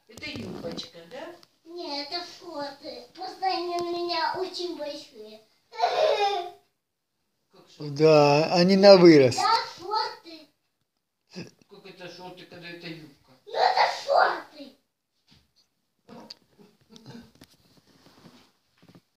Это юбочка, да? Нет, это шорты. Просто они у меня очень большие. Как же? Да, они на вырос. Да,